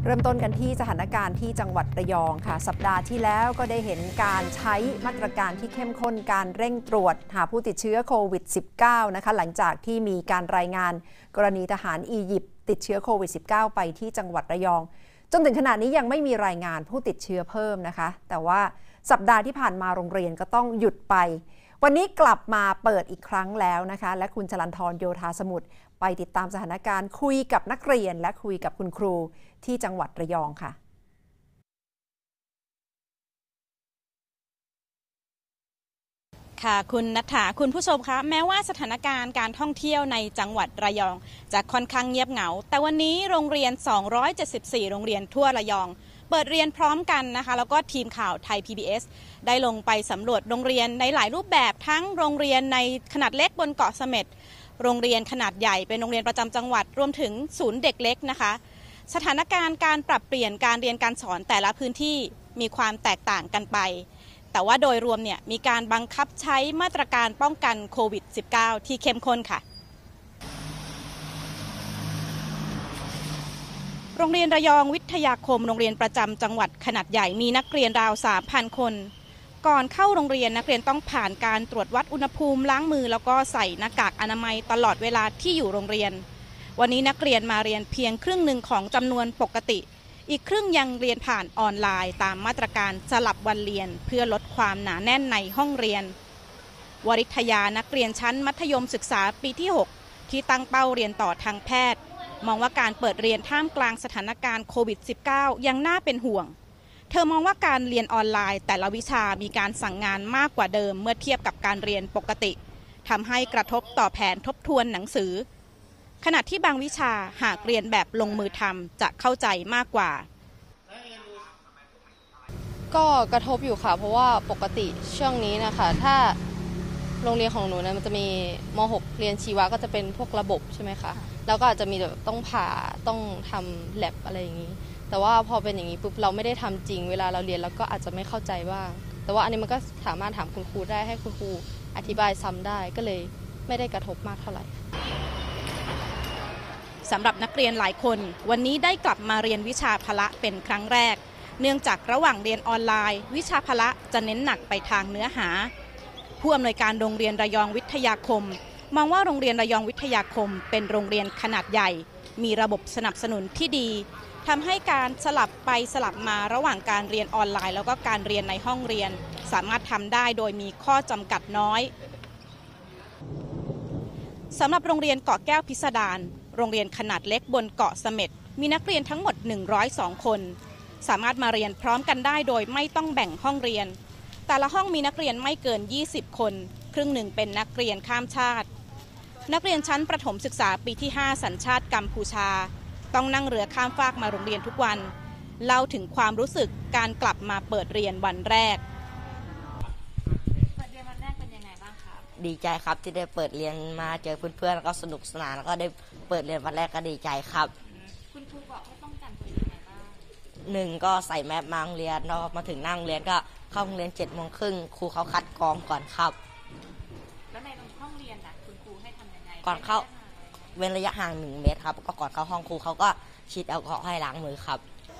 เริ่มต้นกันที่สถานการณ์ที่จังหวัดระยองค่ะสัปดาห์ที่แล้วก็ได้เห็นการใช้มาตรการที่เข้มข้นการเร่งตรวจหาผู้ติดเชื้อโควิด -19 นะคะหลังจากที่มีการรายงานกรณีทหารอียิปต์ติดเชื้อโควิด -19 ไปที่จังหวัดระยองจนถึงขณะนี้ยังไม่มีรายงานผู้ติดเชื้อเพิ่มนะคะแต่ว่าสัปดาห์ที่ผ่านมาโรงเรียนก็ต้องหยุดไปวันนี้กลับมาเปิดอีกครั้งแล้วนะคะและคุณจรัญธรโยธาสมุทรไปติดตามสถานการณ์คุยกับนักเรียนและคุยกับคุณครูที่จังหวัดระยองค่ะค่ะคุณณัฐฐาคุณผู้ชมคะแม้ว่าสถานการณ์การท่องเที่ยวในจังหวัดระยองจะค่อนข้างเงียบเหงาแต่วันนี้โรงเรียน274โรงเรียนทั่วระยองเปิดเรียนพร้อมกันนะคะแล้วก็ทีมข่าวไทย PBS ได้ลงไปสำรวจโรงเรียนในหลายรูปแบบทั้งโรงเรียนในขนาดเล็กบนเกาะเสม็ดโรงเรียนขนาดใหญ่เป็นโรงเรียนประจำจังหวัดรวมถึงศูนย์เด็กเล็กนะคะสถานการณ์การปรับเปลี่ยนการเรียนการสอนแต่ละพื้นที่มีความแตกต่างกันไปแต่ว่าโดยรวมเนี่ยมีการบังคับใช้มาตรการป้องกันโควิด -19 ที่เข้มข้นค่ะโรงเรียนระยองวิทยาคมโรงเรียนประจำจังหวัดขนาดใหญ่มีนักเรียนราว 3,000 คนก่อนเข้าโรงเรียนนักเรียนต้องผ่านการตรวจวัดอุณหภูมิล้างมือแล้วก็ใส่หน้ากากอนามัยตลอดเวลาที่อยู่โรงเรียนวันนี้นักเรียนมาเรียนเพียงครึ่งหนึ่งของจำนวนปกติอีกครึ่งยังเรียนผ่านออนไลน์ตามมาตรการสลับวันเรียนเพื่อลดความหนาแน่นในห้องเรียนวริทยานักเรียนชั้นมัธยมศึกษาปีที่ 6 ที่ตั้งเป้าเรียนต่อทางแพทย์มองว่าการเปิดเรียนท่ามกลางสถานการณ์โควิด -19 ยังน่าเป็นห่วงเธอมองว่าการเรียนออนไลน์แต่ละวิชามีการสั่งงานมากกว่าเดิมเมื่อเทียบกับการเรียนปกติทำให้กระทบต่อแผนทบทวนหนังสือขณะที่บางวิชาหากเรียนแบบลงมือทำจะเข้าใจมากกว่าก็กระทบอยู่ค่ะเพราะว่าปกติช่วงนี้นะคะถ้าโรงเรียนของหนูนะมันจะมีม.6 เรียนชีวะก็จะเป็นพวกระบบใช่ไหมคะแล้วก็อาจจะมีแบบต้องผ่าต้องทำแลบอะไรอย่างนี้แต่ว่าพอเป็นอย่างนี้ปุ๊บเราไม่ได้ทำจริงเวลาเราเรียนเราก็อาจจะไม่เข้าใจบ้างแต่ว่าอันนี้มันก็สามารถถามคุณครูได้ให้คุณครูอธิบายซ้ำได้ก็เลยไม่ได้กระทบมากเท่าไหร่สำหรับนักเรียนหลายคนวันนี้ได้กลับมาเรียนวิชาพละเป็นครั้งแรกเนื่องจากระหว่างเรียนออนไลน์วิชาพละจะเน้นหนักไปทางเนื้อหาผู้อำนวยการโรงเรียนระยองวิทยาคมมองว่าโรงเรียนระยองวิทยาคมเป็นโรงเรียนขนาดใหญ่มีระบบสนับสนุนที่ดีทำให้การสลับไปสลับมาระหว่างการเรียนออนไลน์แล้วก็การเรียนในห้องเรียนสามารถทำได้โดยมีข้อจำกัดน้อยสำหรับโรงเรียนเกาะแก้วพิสดารโรงเรียนขนาดเล็กบนเกาะเสม็ดมีนักเรียนทั้งหมด102คนสามารถมาเรียนพร้อมกันได้โดยไม่ต้องแบ่งห้องเรียนแต่ละห้องมีนักเรียนไม่เกิน20คนครึ่งหนึ่งเป็นนักเรียนข้ามชาตินักเรียนชั้นประถมศึกษาปีที่ 5สัญชาติกัมพูชาต้องนั่งเรือข้ามฟากมาโรงเรียนทุกวันเล่าถึงความรู้สึกการกลับมาเปิดเรียนวันแรกเปิดเรียนวันแรกเป็นยังไงบ้างคะดีใจครับที่ได้เปิดเรียนมาเจอเพื่อนๆแล้วก็สนุกสนานแล้วก็ได้เปิดเรียนวันแรกก็ดีใจครับคุณครูบอกให้ป้องกันตัวเองยังไงบ้าง 1ก็ใส่แมสมาโรงเรียนแล้วมาถึงนั่งเรียนก็เข้าโรงเรียน7:30 น.ครูเขาคัดกรองก่อนครับแล้วในห้องเรียนน่ะคุณครูให้ทำยังไงก่อนเข้าเว้นระยะห่าง1 เมตรครับก็ก่อนเข้าห้องครูเขาก็ฉีดแอลกอฮอล์ให้ล้างมือครับ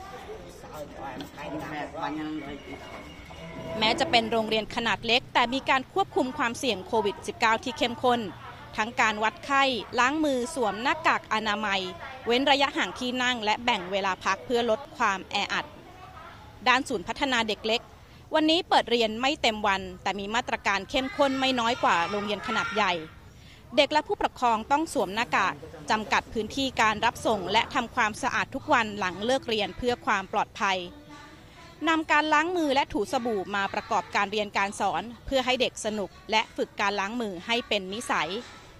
แม้จะเป็นโรงเรียนขนาดเล็กแต่มีการควบคุมความเสี่ยงโควิด -19 ที่เข้มข้นทั้งการวัดไข้ล้างมือสวมหน้ากากอนามัยเว้นระยะห่างที่นั่งและแบ่งเวลาพักเพื่อลดความแออัดด้านศูนย์พัฒนาเด็กเล็กวันนี้เปิดเรียนไม่เต็มวันแต่มีมาตรการเข้มข้นไม่น้อยกว่าโรงเรียนขนาดใหญ่เด็กและผู้ปกครองต้องสวมหน้ากากจำกัดพื้นที่การรับส่งและทำความสะอาดทุกวันหลังเลิกเรียนเพื่อความปลอดภัยนำการล้างมือและถูสบู่มาประกอบการเรียนการสอนเพื่อให้เด็กสนุกและฝึกการล้างมือให้เป็นนิสัย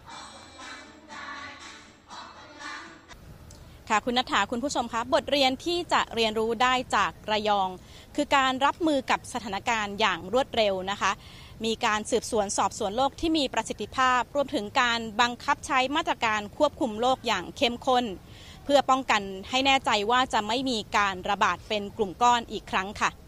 ค่ะคุณณัฐฐาคุณผู้ชมคะบทเรียนที่จะเรียนรู้ได้จากระยองคือการรับมือกับสถานการณ์อย่างรวดเร็วนะคะมีการสืบสวนสอบสวนโรคที่มีประสิทธิภาพรวมถึงการบังคับใช้มาตรการควบคุมโรคอย่างเข้มข้นเพื่อป้องกันให้แน่ใจว่าจะไม่มีการระบาดเป็นกลุ่มก้อนอีกครั้งค่ะ